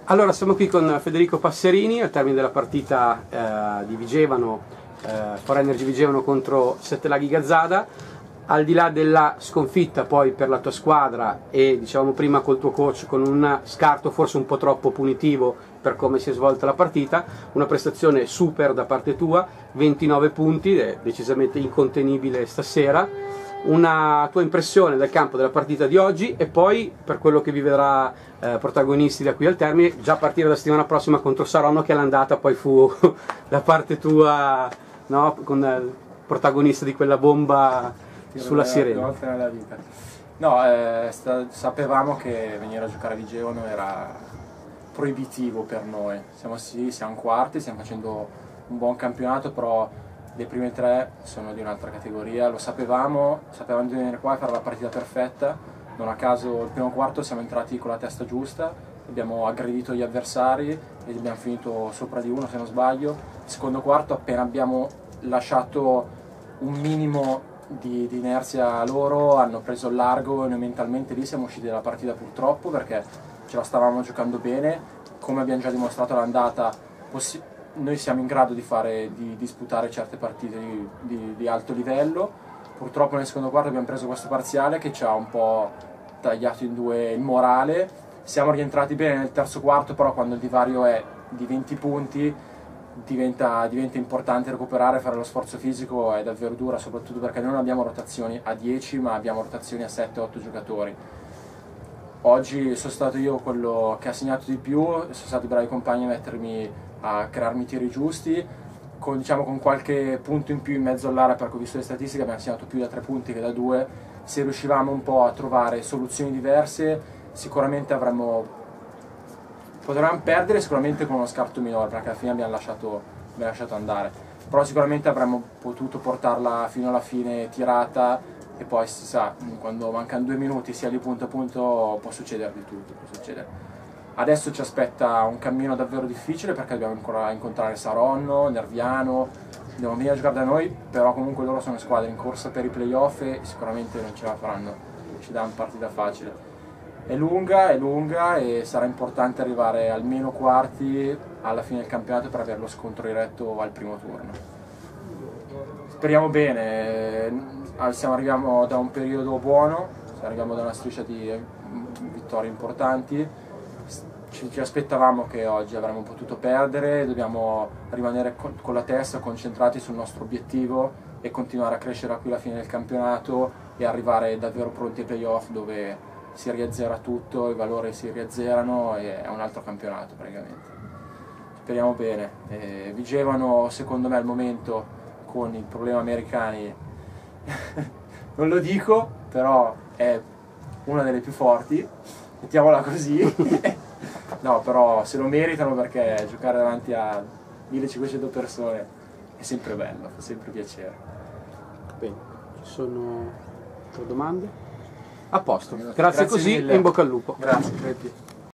Allora, siamo qui con Federico Passerini al termine della partita di Vigevano, For Energy Vigevano contro Sette Laghi Gazzada. Al di là della sconfitta poi per la tua squadra e dicevamo prima col tuo coach con un scarto forse un po' troppo punitivo per come si è svolta la partita, una prestazione super da parte tua, 29 punti, è decisamente incontenibile stasera. Una tua impressione del campo della partita di oggi e poi per quello che vi vedrà protagonisti da qui al termine, già a partire da settimana prossima contro Saronno, che l'andata poi fu la parte tua, no? Con il protagonista di quella bomba sulla sirena. No, sapevamo che venire a giocare a Vigevano era proibitivo per noi. Siamo quarti, stiamo facendo un buon campionato, però le prime tre sono di un'altra categoria, lo sapevamo di venire qua e fare la partita perfetta. Non a caso il primo quarto siamo entrati con la testa giusta, abbiamo aggredito gli avversari e abbiamo finito sopra di uno se non sbaglio. Il secondo quarto, appena abbiamo lasciato un minimo di inerzia a loro, hanno preso il largo e noi mentalmente lì siamo usciti dalla partita purtroppo, perché ce la stavamo giocando bene. Come abbiamo già dimostrato all'andata, noi siamo in grado di disputare certe partite di alto livello. Purtroppo nel secondo quarto abbiamo preso questo parziale che ci ha un po' tagliato in due il morale. Siamo rientrati bene nel terzo quarto, però quando il divario è di 20 punti diventa importante recuperare, fare lo sforzo fisico è davvero dura, soprattutto perché noi non abbiamo rotazioni a 10 ma abbiamo rotazioni a 7-8 giocatori. Oggi sono stato io quello che ha segnato di più, sono stati bravi compagni a mettermi a crearmi i tiri giusti, con qualche punto in più in mezzo all'area, perché ho visto le statistiche, abbiamo segnato più da 3 punti che da 2. Se riuscivamo un po' a trovare soluzioni diverse, sicuramente potevamo perdere sicuramente con uno scarto minore, perché alla fine abbiamo lasciato andare, però sicuramente avremmo potuto portarla fino alla fine tirata, e poi si sa, quando mancano 2 minuti sia di punto a punto può succedere di tutto, può succedere. Adesso ci aspetta un cammino davvero difficile, perché dobbiamo ancora incontrare Saronno, Nerviano, devono venire a giocare da noi, però comunque loro sono squadre in corsa per i playoff e sicuramente non ce la faranno, ci danno partita facile. È lunga e sarà importante arrivare almeno quarti alla fine del campionato per avere lo scontro diretto al primo turno. Speriamo bene, arriviamo da un periodo buono, arriviamo da una striscia di vittorie importanti. Ci aspettavamo che oggi avremmo potuto perdere, dobbiamo rimanere con la testa concentrati sul nostro obiettivo e continuare a crescere qui alla fine del campionato e arrivare davvero pronti ai playoff, dove si riazzera tutto, i valori si riazzerano e è un altro campionato praticamente. Speriamo bene. Vigevano, secondo me al momento, con il problema americani non lo dico, però è una delle più forti, mettiamola così. No, però se lo meritano, perché giocare davanti a 1500 persone è sempre bello, fa sempre piacere. Bene, ci sono domande? A posto, grazie così mille. E in bocca al lupo. Grazie.